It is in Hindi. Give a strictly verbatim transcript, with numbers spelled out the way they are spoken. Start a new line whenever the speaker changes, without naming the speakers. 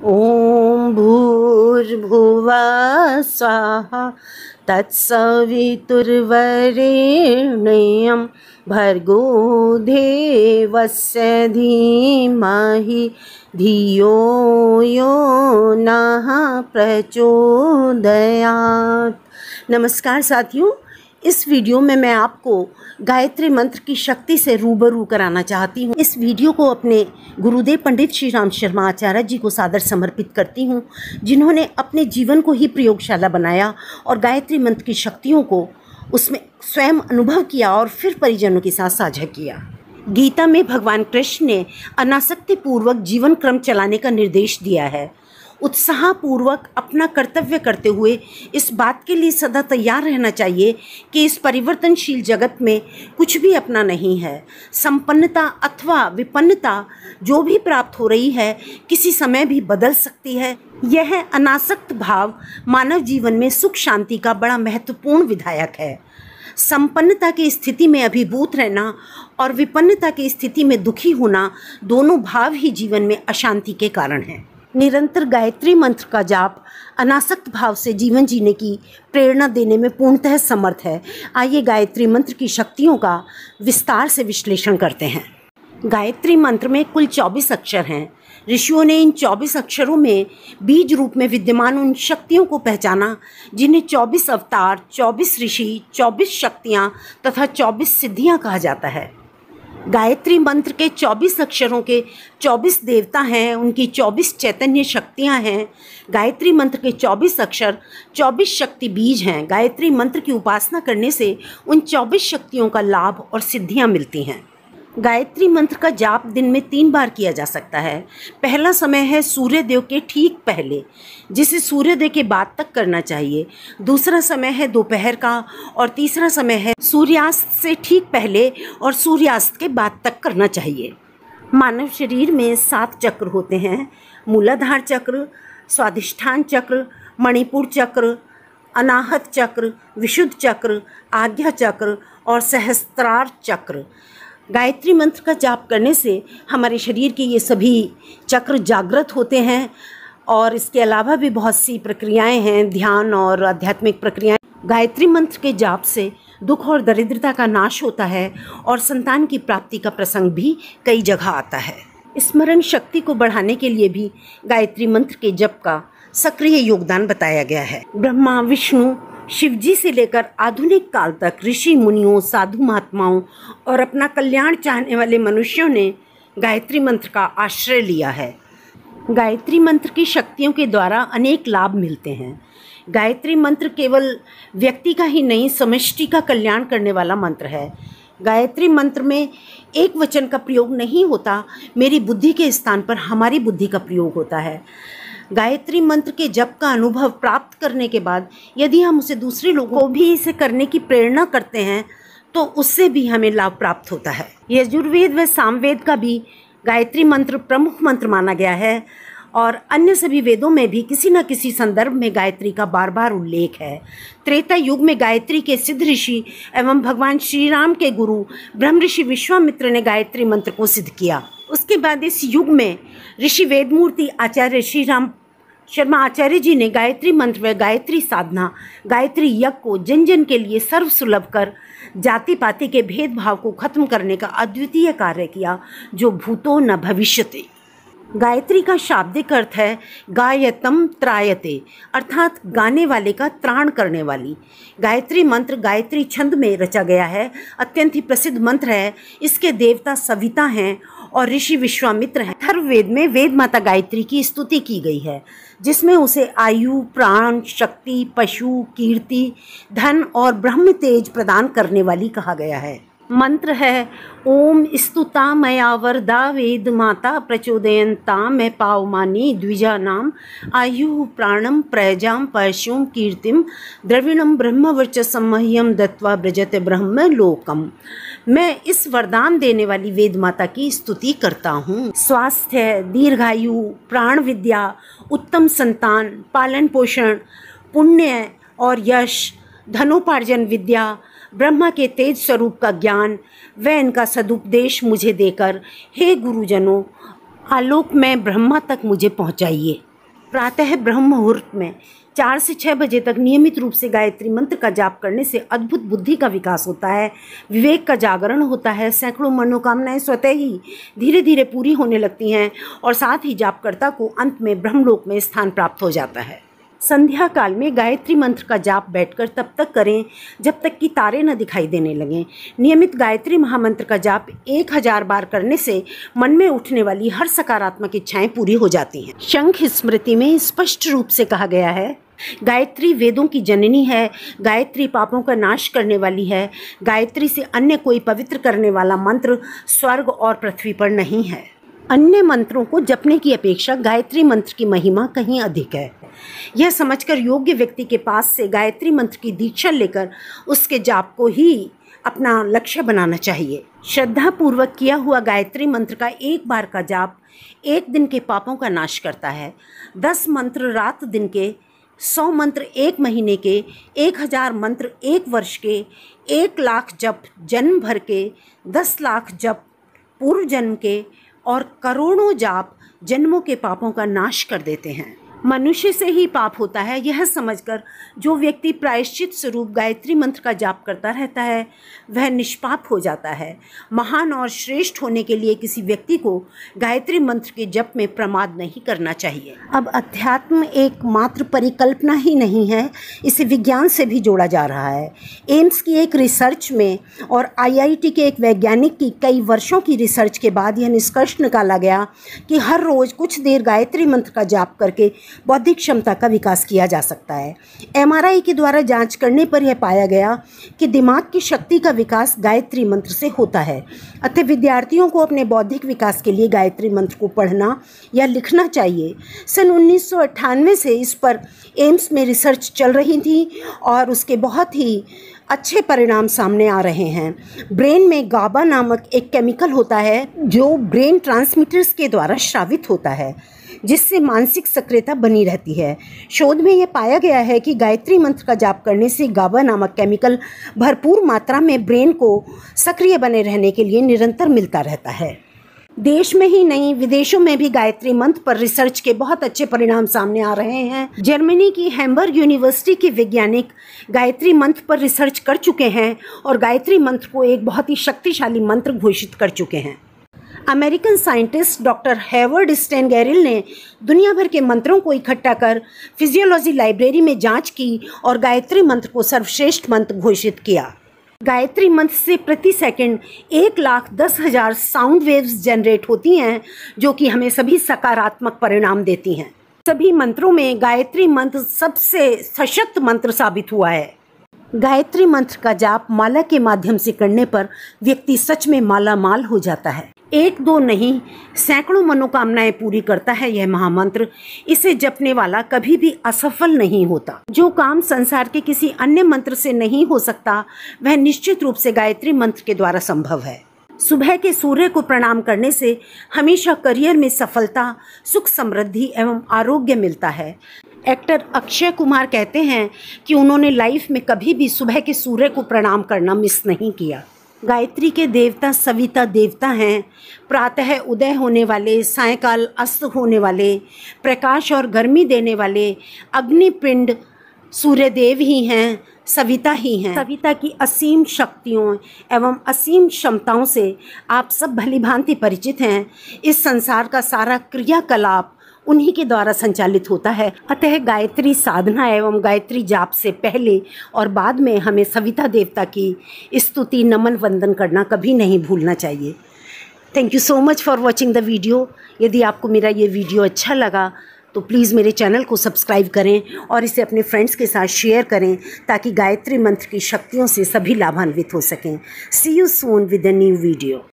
ॐ भूर्भुवः स्वः तत्सवितुर्वरेण्यं भर्गो देवस्य धीमहि धियो यो नः प्रचोदयात्। नमस्कार साथियों, इस वीडियो में मैं आपको गायत्री मंत्र की शक्ति से रूबरू कराना चाहती हूँ। इस वीडियो को अपने गुरुदेव पंडित श्री राम शर्मा आचार्य जी को सादर समर्पित करती हूँ, जिन्होंने अपने जीवन को ही प्रयोगशाला बनाया और गायत्री मंत्र की शक्तियों को उसमें स्वयं अनुभव किया और फिर परिजनों के साथ साझा किया। गीता में भगवान कृष्ण ने अनासक्ति पूर्वक जीवन क्रम चलाने का निर्देश दिया है। उत्साहपूर्वक अपना कर्तव्य करते हुए इस बात के लिए सदा तैयार रहना चाहिए कि इस परिवर्तनशील जगत में कुछ भी अपना नहीं है। संपन्नता अथवा विपन्नता जो भी प्राप्त हो रही है किसी समय भी बदल सकती है। यह अनासक्त भाव मानव जीवन में सुख शांति का बड़ा महत्वपूर्ण विधायक है। संपन्नता की स्थिति में अभिभूत रहना और विपन्नता की स्थिति में दुखी होना दोनों भाव ही जीवन में अशांति के कारण हैं। निरंतर गायत्री मंत्र का जाप अनासक्त भाव से जीवन जीने की प्रेरणा देने में पूर्णतः समर्थ है। आइए गायत्री मंत्र की शक्तियों का विस्तार से विश्लेषण करते हैं। गायत्री मंत्र में कुल चौबीस अक्षर हैं। ऋषियों ने इन चौबीस अक्षरों में बीज रूप में विद्यमान उन शक्तियों को पहचाना जिन्हें चौबीस अवतार, चौबीस ऋषि, चौबीस शक्तियाँ तथा चौबीस सिद्धियाँ कहा जाता है। गायत्री मंत्र के चौबीस अक्षरों के चौबीस देवता हैं, उनकी चौबीस चैतन्य शक्तियां हैं। गायत्री मंत्र के चौबीस अक्षर चौबीस शक्ति बीज हैं। गायत्री मंत्र की उपासना करने से उन चौबीस शक्तियों का लाभ और सिद्धियां मिलती हैं। गायत्री मंत्र का जाप दिन में तीन बार किया जा सकता है। पहला समय है सूर्यदेव के ठीक पहले, जिसे सूर्योदय के बाद तक करना चाहिए। दूसरा समय है दोपहर का और तीसरा समय है सूर्यास्त से ठीक पहले और सूर्यास्त के बाद तक करना चाहिए। मानव शरीर में सात चक्र होते हैं: मूलाधार चक्र, स्वाधिष्ठान चक्र, मणिपुर चक्र, अनाहत चक्र, विशुद्ध चक्र, आज्ञा चक्र और सहस्त्रार चक्र। गायत्री मंत्र का जाप करने से हमारे शरीर के ये सभी चक्र जागृत होते हैं और इसके अलावा भी बहुत सी प्रक्रियाएं हैं, ध्यान और आध्यात्मिक प्रक्रियाएं। गायत्री मंत्र के जाप से दुख और दरिद्रता का नाश होता है और संतान की प्राप्ति का प्रसंग भी कई जगह आता है। स्मरण शक्ति को बढ़ाने के लिए भी गायत्री मंत्र के जप का सक्रिय योगदान बताया गया है। ब्रह्मा, विष्णु, शिवजी से लेकर आधुनिक काल तक ऋषि मुनियों, साधु महात्माओं और अपना कल्याण चाहने वाले मनुष्यों ने गायत्री मंत्र का आश्रय लिया है। गायत्री मंत्र की शक्तियों के द्वारा अनेक लाभ मिलते हैं। गायत्री मंत्र केवल व्यक्ति का ही नहीं, समष्टि का कल्याण करने वाला मंत्र है। गायत्री मंत्र में एक वचन का प्रयोग नहीं होता, मेरी बुद्धि के स्थान पर हमारी बुद्धि का प्रयोग होता है। गायत्री मंत्र के जप का अनुभव प्राप्त करने के बाद यदि हम उसे दूसरे लोगों को भी इसे करने की प्रेरणा करते हैं तो उससे भी हमें लाभ प्राप्त होता है। यजुर्वेद व सामवेद का भी गायत्री मंत्र प्रमुख मंत्र माना गया है और अन्य सभी वेदों में भी किसी न किसी संदर्भ में गायत्री का बार बार उल्लेख है। त्रेता युग में गायत्री के सिद्ध ऋषि एवं भगवान श्री राम के गुरु ब्रह्म ऋषि विश्वामित्र ने गायत्री मंत्र को सिद्ध किया। उसके बाद इस युग में ऋषि वेदमूर्ति आचार्य श्री राम शर्मा आचार्य जी ने गायत्री मंत्र व गायत्री साधना, गायत्री यज्ञ को जन जन के लिए सर्वसुलभ कर जाति पाति के भेदभाव को खत्म करने का अद्वितीय कार्य किया, जो भूतो न भविष्यते। गायत्री का शाब्दिक अर्थ है गायतम त्रायते, अर्थात गाने वाले का त्राण करने वाली। गायत्री मंत्र गायत्री छंद में रचा गया है, अत्यंत ही प्रसिद्ध मंत्र है। इसके देवता सविता हैं और ऋषि विश्वामित्र हैं। अथर्ववेद में वेद माता गायत्री की स्तुति की गई है, जिसमें उसे आयु, प्राण, शक्ति, पशु, कीर्ति, धन और ब्रह्म तेज प्रदान करने वाली कहा गया है। मंत्र है ओम स्तुता मया वरदा वेद माता प्रचोदयंता मैं पावमानी द्विजा नाम आयु प्राणम प्रजाम पशुम कीर्तिम द्रविणम ब्रह्म वर्चसम मह्यम दत्वा ब्रजते ब्रह्म लोकम। मैं इस वरदान देने वाली वेद माता की स्तुति करता हूँ। स्वास्थ्य, दीर्घायु, प्राण विद्या, उत्तम संतान, पालन पोषण, पुण्य और यश, धनोपार्जन विद्या, ब्रह्मा के तेज स्वरूप का ज्ञान व इनका सदुपदेश मुझे देकर हे गुरुजनों आलोक में ब्रह्मा तक मुझे पहुँचाइए। प्रातः ब्रह्म मुहूर्त में चार से छः बजे तक नियमित रूप से गायत्री मंत्र का जाप करने से अद्भुत बुद्धि का विकास होता है, विवेक का जागरण होता है, सैकड़ों मनोकामनाएं स्वतः ही धीरे धीरे पूरी होने लगती हैं और साथ ही जापकर्ता को अंत में ब्रह्मलोक में स्थान प्राप्त हो जाता है। संध्या काल में गायत्री मंत्र का जाप बैठकर तब तक करें जब तक कि तारे न दिखाई देने लगें। नियमित गायत्री महामंत्र का जाप एक हजार बार करने से मन में उठने वाली हर सकारात्मक इच्छाएं पूरी हो जाती हैं। शंख स्मृति में स्पष्ट रूप से कहा गया है, गायत्री वेदों की जननी है, गायत्री पापों का नाश करने वाली है, गायत्री से अन्य कोई पवित्र करने वाला मंत्र स्वर्ग और पृथ्वी पर नहीं है। अन्य मंत्रों को जपने की अपेक्षा गायत्री मंत्र की महिमा कहीं अधिक है। यह समझकर योग्य व्यक्ति के पास से गायत्री मंत्र की दीक्षा लेकर उसके जाप को ही अपना लक्ष्य बनाना चाहिए। श्रद्धा पूर्वक किया हुआ गायत्री मंत्र का एक बार का जाप एक दिन के पापों का नाश करता है। दस मंत्र रात दिन के, सौ मंत्र एक महीने के, एक हजार मंत्र एक वर्ष के, एक लाख जप जन्म भर के, दस लाख जप पूर्व जन्म के और करोड़ों जाप जन्मों के पापों का नाश कर देते हैं। मनुष्य से ही पाप होता है, यह समझकर जो व्यक्ति प्रायश्चित स्वरूप गायत्री मंत्र का जाप करता रहता है वह निष्पाप हो जाता है। महान और श्रेष्ठ होने के लिए किसी व्यक्ति को गायत्री मंत्र के जप में प्रमाद नहीं करना चाहिए। अब अध्यात्म एक मात्र परिकल्पना ही नहीं है, इसे विज्ञान से भी जोड़ा जा रहा है। एम्स की एक रिसर्च में और आई आई टी के एक वैज्ञानिक की कई वर्षों की रिसर्च के बाद यह निष्कर्ष निकाला गया कि हर रोज़ कुछ देर गायत्री मंत्र का जाप करके बौद्धिक क्षमता का विकास किया जा सकता है। एम आर आई के द्वारा जांच करने पर यह पाया गया कि दिमाग की शक्ति का विकास गायत्री मंत्र से होता है। अतः विद्यार्थियों को अपने बौद्धिक विकास के लिए गायत्री मंत्र को पढ़ना या लिखना चाहिए। सन उन्नीस सौ अट्ठानवे से इस पर एम्स में रिसर्च चल रही थी और उसके बहुत ही अच्छे परिणाम सामने आ रहे हैं। ब्रेन में गाबा नामक एक केमिकल होता है जो ब्रेन ट्रांसमीटर्स के द्वारा स्रावित होता है, जिससे मानसिक सक्रियता बनी रहती है। शोध में यह पाया गया है कि गायत्री मंत्र का जाप करने से गाबा नामक केमिकल भरपूर मात्रा में ब्रेन को सक्रिय बने रहने के लिए निरंतर मिलता रहता है। देश में ही नहीं, विदेशों में भी गायत्री मंत्र पर रिसर्च के बहुत अच्छे परिणाम सामने आ रहे हैं। जर्मनी की हैम्बर्ग यूनिवर्सिटी के वैज्ञानिक गायत्री मंत्र पर रिसर्च कर चुके हैं और गायत्री मंत्र को एक बहुत ही शक्तिशाली मंत्र घोषित कर चुके हैं। अमेरिकन साइंटिस्ट डॉक्टर हेवर्ड स्टेनगेरिल ने दुनिया भर के मंत्रों को इकट्ठा कर फिजियोलॉजी लाइब्रेरी में जांच की और गायत्री मंत्र को सर्वश्रेष्ठ मंत्र घोषित किया। गायत्री मंत्र से प्रति सेकंड एक लाख दस हजार साउंड वेव्स जनरेट होती हैं, जो कि हमें सभी सकारात्मक परिणाम देती हैं। सभी मंत्रों में गायत्री मंत्र सबसे सशक्त मंत्र साबित हुआ है। गायत्री मंत्र का जाप माला के माध्यम से करने पर व्यक्ति सच में माला माल हो जाता है। एक दो नहीं, सैकड़ों मनोकामनाएं पूरी करता है यह महामंत्र। इसे जपने वाला कभी भी असफल नहीं होता। जो काम संसार के किसी अन्य मंत्र से नहीं हो सकता वह निश्चित रूप से गायत्री मंत्र के द्वारा संभव है। सुबह के सूर्य को प्रणाम करने से हमेशा करियर में सफलता, सुख समृद्धि एवं आरोग्य मिलता है। एक्टर अक्षय कुमार कहते हैं कि उन्होंने लाइफ में कभी भी सुबह के सूर्य को प्रणाम करना मिस नहीं किया। गायत्री के देवता सविता देवता हैं। प्रातः उदय होने वाले, सायंकाल अस्त होने वाले, प्रकाश और गर्मी देने वाले अग्निपिंड सूर्यदेव ही हैं, सविता ही हैं। सविता की असीम शक्तियों एवं असीम क्षमताओं से आप सब भलीभांति परिचित हैं। इस संसार का सारा क्रियाकलाप उन्हीं के द्वारा संचालित होता है। अतः गायत्री साधना एवं गायत्री जाप से पहले और बाद में हमें सविता देवता की स्तुति, नमन, वंदन करना कभी नहीं भूलना चाहिए। Thank you so much for watching the video. यदि आपको मेरा ये वीडियो अच्छा लगा तो प्लीज़ मेरे चैनल को सब्सक्राइब करें और इसे अपने फ्रेंड्स के साथ शेयर करें ताकि गायत्री मंत्र की शक्तियों से सभी लाभान्वित हो सकें। See you soon with a new video.